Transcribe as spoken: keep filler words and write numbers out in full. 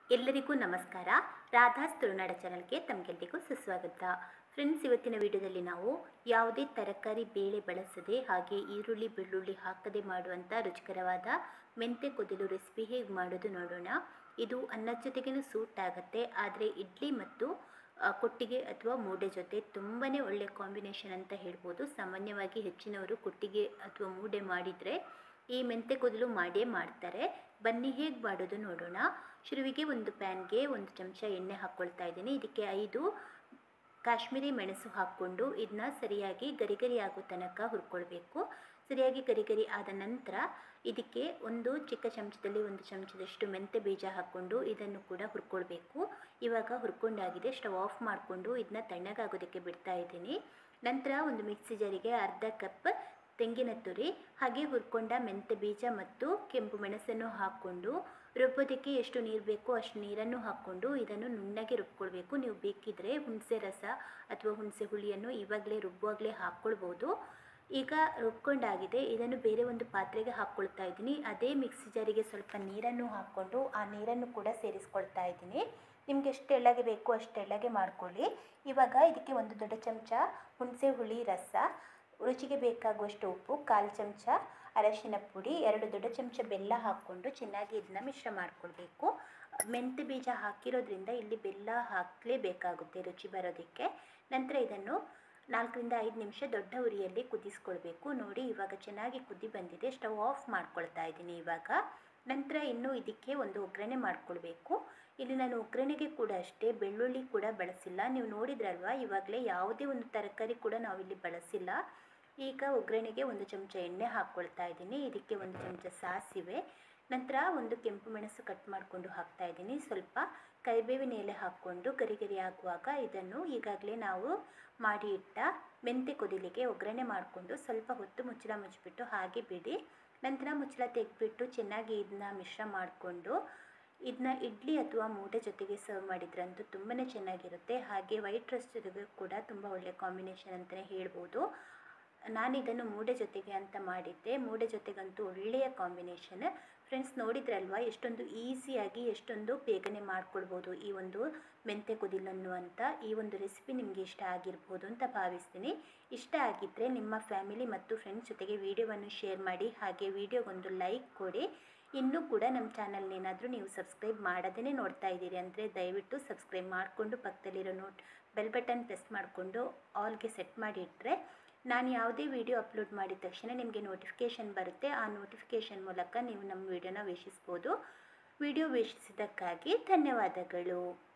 ಎಲ್ಲರಿಗೂ ನಮಸ್ಕಾರ. ರಾಧಾಸ್ ತುಳುನಾಡ ಚಾನಲ್ಗೆ ತಮಗೆಲ್ಲರಿಗೂ ಸುಸ್ವಾಗತ. ಫ್ರೆಂಡ್ಸ್, ಇವತ್ತಿನ ವಿಡಿಯೋದಲ್ಲಿ ನಾವು ಯಾವುದೇ ತರಕಾರಿ ಬೇಳೆ ಬಳಸದೆ ಹಾಗೆ ಈರುಳ್ಳಿ ಬೆಳ್ಳುಳ್ಳಿ ಹಾಕದೆ ಮಾಡುವಂಥ ರುಚಿಕರವಾದ ಮೆಂತೆ ಕೊದಲು ರೆಸಿಪಿ ಹೇಗೆ ಮಾಡೋದು ನೋಡೋಣ. ಇದು ಅನ್ನದ ಜೊತೆಗೇನು ಸೂಟ್ ಆಗುತ್ತೆ, ಆದರೆ ಇಡ್ಲಿ ಮತ್ತು ಕೊಟ್ಟಿಗೆ ಅಥವಾ ಮೂಡೆ ಜೊತೆ ತುಂಬಾ ಒಳ್ಳೆ ಕಾಂಬಿನೇಷನ್ ಅಂತ ಹೇಳ್ಬೋದು. ಸಾಮಾನ್ಯವಾಗಿ ಹೆಚ್ಚಿನವರು ಕೊಟ್ಟಿಗೆ ಅಥವಾ ಮೂಡೆ ಮಾಡಿದರೆ ಈ ಮೆಂತೆ ಕೊದಲು ಮಾಡೇ ಮಾಡ್ತಾರೆ. ಬನ್ನಿ ಹೇಗೆ ಮಾಡೋದು ನೋಡೋಣ. ಶುರುವಿಗೆ ಒಂದು ಪ್ಯಾನ್ಗೆ ಒಂದು ಚಮಚ ಎಣ್ಣೆ ಹಾಕ್ಕೊಳ್ತಾ ಇದ್ದೀನಿ. ಇದಕ್ಕೆ ಐದು ಕಾಶ್ಮೀರಿ ಮೆಣಸು ಹಾಕ್ಕೊಂಡು ಇದನ್ನ ಸರಿಯಾಗಿ ಗರಿ ಗರಿ ಆಗೋ ತನಕ ಹುರ್ಕೊಳ್ಬೇಕು. ಸರಿಯಾಗಿ ಗರಿ ಗರಿ ಆದ ನಂತರ ಇದಕ್ಕೆ ಒಂದು ಚಿಕ್ಕ ಚಮಚದಲ್ಲಿ ಒಂದು ಚಮಚದಷ್ಟು ಮೆಂತೆ ಬೀಜ ಹಾಕ್ಕೊಂಡು ಇದನ್ನು ಕೂಡ ಹುರ್ಕೊಳ್ಬೇಕು. ಇವಾಗ ಹುರ್ಕೊಂಡಾಗಿದೆ. ಸ್ಟವ್ ಆಫ್ ಮಾಡಿಕೊಂಡು ಇದನ್ನ ತಣ್ಣಗಾಗೋದಕ್ಕೆ ಬಿಡ್ತಾ ಇದ್ದೀನಿ. ನಂತರ ಒಂದು ಮಿಕ್ಸಿ ಜಾರಿಗೆ ಅರ್ಧ ಕಪ್ ತೆಂಗಿನ ತುರಿ ಹಾಗೆ ಹುರ್ಕೊಂಡ ಮೆಂತೆ ಬೀಜ ಮತ್ತು ಕೆಂಪು ಮೆಣಸನ್ನು ಹಾಕ್ಕೊಂಡು ರುಬ್ಬೋದಕ್ಕೆ ಎಷ್ಟು ನೀರು ಬೇಕೋ ಅಷ್ಟು ನೀರನ್ನು ಹಾಕ್ಕೊಂಡು ಇದನ್ನು ನುಣ್ಣಗೆ ರುಬ್ಕೊಳ್ಬೇಕು. ನೀವು ಬೇಕಿದ್ದರೆ ಹುಣಸೆ ರಸ ಅಥವಾ ಹುಣಸೆ ಹುಳಿಯನ್ನು ಇವಾಗಲೇ ರುಬ್ಬುವಾಗಲೇ ಹಾಕ್ಕೊಳ್ಬೋದು. ಈಗ ರುಬ್ಕೊಂಡಾಗಿದೆ. ಇದನ್ನು ಬೇರೆ ಒಂದು ಪಾತ್ರೆಗೆ ಹಾಕ್ಕೊಳ್ತಾ ಇದ್ದೀನಿ. ಅದೇ ಮಿಕ್ಸಿ ಜಾರಿಗೆ ಸ್ವಲ್ಪ ನೀರನ್ನು ಹಾಕ್ಕೊಂಡು ಆ ನೀರನ್ನು ಕೂಡ ಸೇರಿಸ್ಕೊಳ್ತಾ ಇದ್ದೀನಿ. ನಿಮಗೆ ಎಷ್ಟು ತೆಳ್ಳಗೆ ಬೇಕೋ ಅಷ್ಟು ತೆಳ್ಳಗೆ ಮಾಡ್ಕೊಳ್ಳಿ. ಇವಾಗ ಇದಕ್ಕೆ ಒಂದು ದೊಡ್ಡ ಚಮಚ ಹುಣಸೆ ಹುಳಿ ರಸ, ರುಚಿಗೆ ಬೇಕಾಗುವಷ್ಟು ಉಪ್ಪು, ಕಾಲು ಚಮಚ ಅರಶಿನ ಪುಡಿ, ಎರಡು ದೊಡ್ಡ ಚಮಚ ಬೆಲ್ಲ ಹಾಕ್ಕೊಂಡು ಚೆನ್ನಾಗಿ ಇದನ್ನ ಮಿಶ್ರ ಮಾಡಿಕೊಳ್ಬೇಕು. ಮೆಂತೆ ಬೀಜ ಹಾಕಿರೋದ್ರಿಂದ ಇಲ್ಲಿ ಬೆಲ್ಲ ಹಾಕಲೇಬೇಕಾಗುತ್ತೆ ರುಚಿ ಬರೋದಕ್ಕೆ. ನಂತರ ಇದನ್ನು ನಾಲ್ಕರಿಂದ ಐದು ನಿಮಿಷ ದೊಡ್ಡ ಉರಿಯಲ್ಲಿ ಕುದಿಸ್ಕೊಳ್ಬೇಕು. ನೋಡಿ, ಇವಾಗ ಚೆನ್ನಾಗಿ ಕುದಿ ಬಂದಿದೆ. ಸ್ಟವ್ ಆಫ್ ಮಾಡ್ಕೊಳ್ತಾ ಇದ್ದೀನಿ ಇವಾಗ. ನಂತರ ಇನ್ನು ಇದಕ್ಕೆ ಒಂದು ಒಗ್ಗರಣೆ ಮಾಡ್ಕೊಳ್ಬೇಕು. ಇಲ್ಲಿ ನಾನು ಒಗ್ಗರಣೆಗೆ ಕೂಡ ಅಷ್ಟೇ ಬೆಳ್ಳುಳ್ಳಿ ಕೂಡ ಬಳಸಿಲ್ಲ. ನೀವು ನೋಡಿದ್ರಲ್ವ, ಇವಾಗಲೇ ಯಾವುದೇ ಒಂದು ತರಕಾರಿ ಕೂಡ ನಾವಿಲ್ಲಿ ಬಳಸಿಲ್ಲ. ಈಗ ಒಗ್ಗರಣೆಗೆ ಒಂದು ಚಮಚ ಎಣ್ಣೆ ಹಾಕ್ಕೊಳ್ತಾ ಇದ್ದೀನಿ. ಇದಕ್ಕೆ ಒಂದು ಚಮಚ ಸಾಸಿವೆ, ನಂತರ ಒಂದು ಕೆಂಪು ಮೆಣಸು ಕಟ್ ಮಾಡಿಕೊಂಡು ಹಾಕ್ತಾ ಇದ್ದೀನಿ. ಸ್ವಲ್ಪ ಕರಿಬೇವಿನ ಎಲೆ ಹಾಕ್ಕೊಂಡು ಗರಿ ಗರಿ ಆಗುವಾಗ ಇದನ್ನು ಈಗಾಗಲೇ ನಾವು ಮಾಡಿ ಇಟ್ಟ ಮೆಂತೆ ಕೊದಲಿಗೆ ಒಗ್ಗರಣೆ ಮಾಡಿಕೊಂಡು ಸ್ವಲ್ಪ ಹೊತ್ತು ಮುಚ್ಚಳ ಮುಚ್ಚಿಬಿಟ್ಟು ಹಾಗೆ ಬಿಡಿ. ನಂತರ ಮುಚ್ಚಳ ತೆಗೆದ್ಬಿಟ್ಟು ಚೆನ್ನಾಗಿ ಇದನ್ನ ಮಿಶ್ರ ಮಾಡಿಕೊಂಡು ಇದನ್ನ ಇಡ್ಲಿ ಅಥವಾ ಮೂಡೆ ಜೊತೆಗೆ ಸರ್ವ್ ಮಾಡಿದ್ರಂತೂ ತುಂಬಾ ಚೆನ್ನಾಗಿರುತ್ತೆ. ಹಾಗೆ ವೈಟ್ ರೈಸ್ ಜೊತೆಗೆ ಕೂಡ ತುಂಬ ಒಳ್ಳೆ ಕಾಂಬಿನೇಷನ್ ಅಂತಲೇ ಹೇಳ್ಬೋದು. ನಾನು ಇದನ್ನು ಮೂಡೆ ಜೊತೆಗೆ ಅಂತ ಮಾಡಿದ್ದೆ. ಮೂಡೆ ಜೊತೆಗಂತೂ ಒಳ್ಳೆಯ ಕಾಂಬಿನೇಷನ್. ಫ್ರೆಂಡ್ಸ್, ನೋಡಿದ್ರಲ್ವ ಎಷ್ಟೊಂದು ಈಸಿಯಾಗಿ ಎಷ್ಟೊಂದು ಬೇಗನೆ ಮಾಡ್ಕೊಳ್ಬೋದು ಈ ಒಂದು ಮೆಂತೆ ಕೊದಿಲನ್ನು ಅಂತ. ಈ ಒಂದು ರೆಸಿಪಿ ನಿಮಗೆ ಇಷ್ಟ ಆಗಿರ್ಬೋದು ಅಂತ ಭಾವಿಸ್ತೀನಿ. ಇಷ್ಟ ಆಗಿದ್ದರೆ ನಿಮ್ಮ ಫ್ಯಾಮಿಲಿ ಮತ್ತು ಫ್ರೆಂಡ್ಸ್ ಜೊತೆಗೆ ವಿಡಿಯೋವನ್ನು ಶೇರ್ ಮಾಡಿ. ಹಾಗೆ ವಿಡಿಯೋಗೊಂದು ಲೈಕ್ ಕೊಡಿ. ಇನ್ನೂ ಕೂಡ ನಮ್ಮ ಚಾನಲ್ನೇನಾದರೂ ನೀವು ಸಬ್ಸ್ಕ್ರೈಬ್ ಮಾಡದೇ ನೋಡ್ತಾ ಇದ್ದೀರಿ ಅಂದರೆ ದಯವಿಟ್ಟು ಸಬ್ಸ್ಕ್ರೈಬ್ ಮಾಡಿಕೊಂಡು ಪಕ್ಕದಲ್ಲಿರೋ ನೋಟ್ ಬೆಲ್ ಬಟನ್ ಪ್ರೆಸ್ ಮಾಡಿಕೊಂಡು ಆಲ್ಗೆ ಸೆಟ್ ಮಾಡಿ ಇಟ್ಟರೆ ನಾನು ಯಾವುದೇ ವಿಡಿಯೋ ಅಪ್ಲೋಡ್ ಮಾಡಿದ ತಕ್ಷಣ ನಿಮಗೆ ನೋಟಿಫಿಕೇಷನ್ ಬರುತ್ತೆ. ಆ ನೋಟಿಫಿಕೇಷನ್ ಮೂಲಕ ನೀವು ನಮ್ಮ ವಿಡಿಯೋನ ವೀಕ್ಷಿಸ್ಬೋದು. ವಿಡಿಯೋ ವೀಕ್ಷಿಸಿದ್ದಕ್ಕಾಗಿ ಧನ್ಯವಾದಗಳು.